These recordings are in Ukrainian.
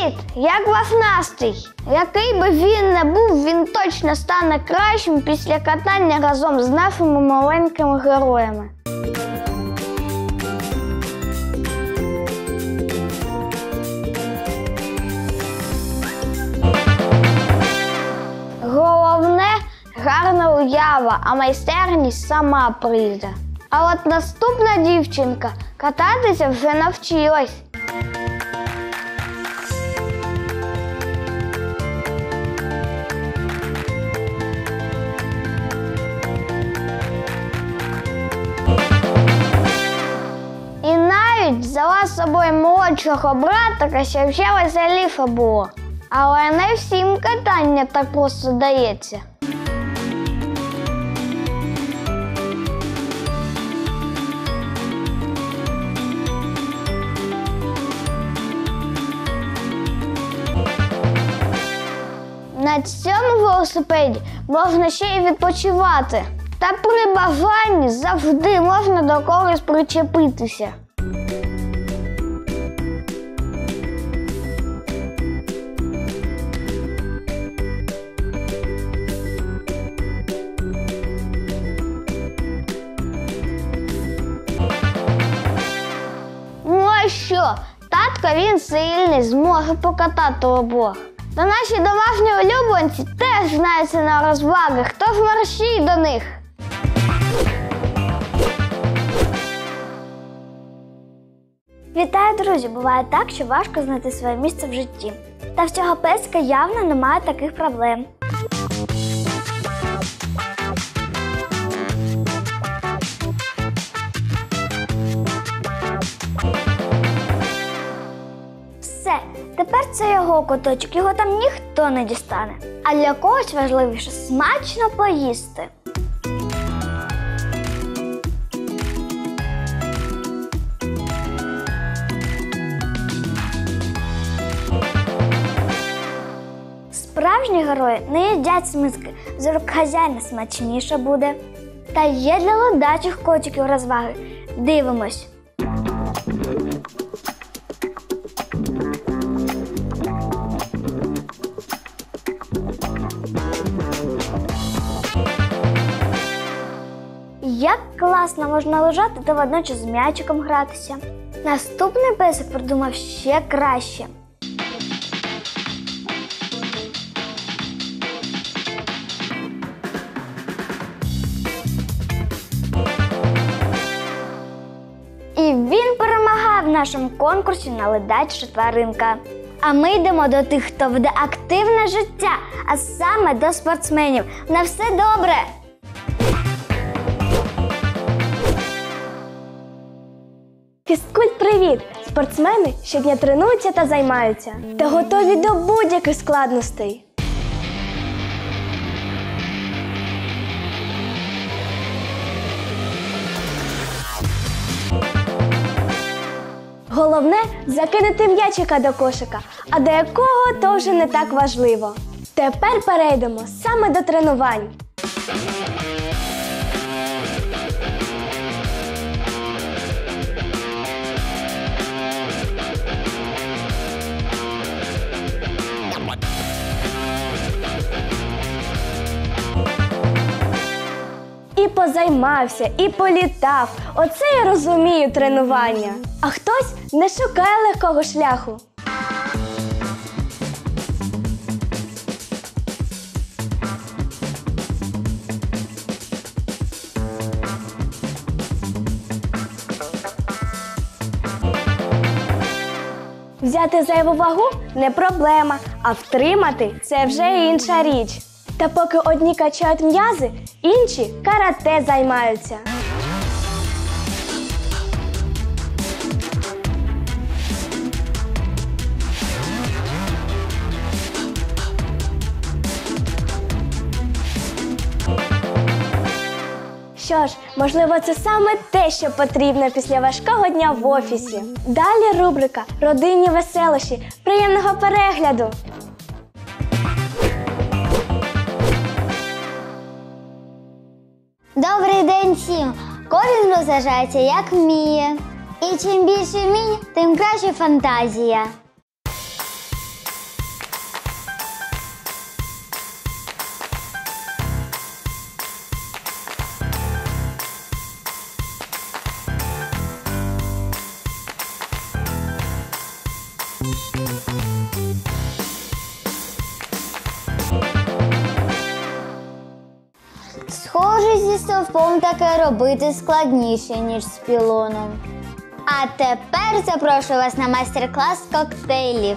Привіт! Як у вас настрій? Який би він не був, він точно стане кращим після катання разом з нашими маленькими героями. Головне – гарна уява, а майстерність сама прийде. А от наступна дівчинка кататися вже навчилась. І навіть взяла з собою молодшого братика, щоб ще веселіше було. Але не всім катання так просто дається. На цьому велосипеді можна ще й відпочивати. Та при бажанні завжди можна до когось причепитися. Ну а що? Татко він сильний, зможе покатати обох. Та наші домашні улюбленці теж знаються на розвагах, тож мерщій до них. Вітаю, друзі! Буває так, що важко знайти своє місце в житті. Та в цього песика явно немає таких проблем. Все, тепер це його куточок, його там ніхто не дістане. А для когось важливіше смачно поїсти. Справжні герої не їдять з миски, з рук хазяїна смачніше буде. Та є для ледачих котиків розваги. Дивимось. Як класно можна лежати та водночас з м'ячиком гратися. Наступний песик придумав ще краще. І він перемагав в нашому конкурсі на ледача тваринка. А ми йдемо до тих, хто веде активне життя, а саме до спортсменів. На все добре! Фізкульт-привіт! Спортсмени щодня тренуються та займаються, та готові до будь-яких складностей. Головне – закинути м'ячика до кошика, а до якого – то вже не так важливо. Тепер перейдемо саме до тренувань. І позаймався, і політав. Оце я розумію тренування. А хтось не шукає легкого шляху. Взяти зайву вагу – не проблема, а втримати – це вже інша річ. Та поки одні качають м'язи, інші карате займаються. Що ж, можливо, це саме те, що потрібно після важкого дня в офісі. Далі рубрика «Родинні веселощі». Приємного перегляду! Добрий день всім! Кожен розважається як вміє. І чим більше вмінь, тим краще фантазія. Схоже, зі стовпом таке робити складніше, ніж з пілоном. А тепер запрошую вас на майстер-клас коктейлів.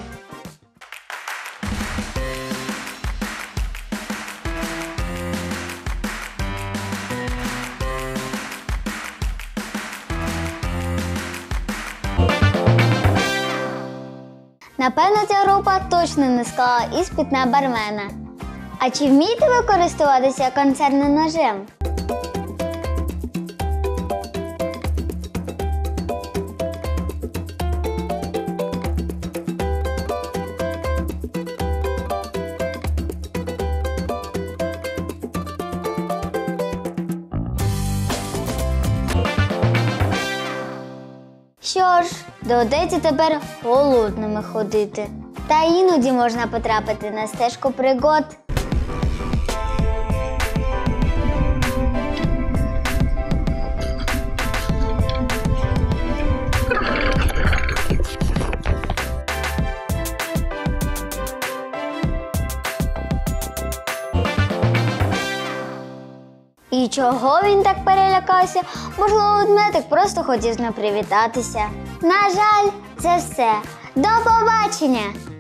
Напевно, ця група точно не склала іспит на бармена. А чи вмієте ви користуватися концертним ножем? Що ж, доведеться тепер голодними ходити. Та іноді можна потрапити на стежку пригод. І чого він так перелякався? Можливо, ведмедик просто хотів з ним привітатися. На жаль, це все. До побачення!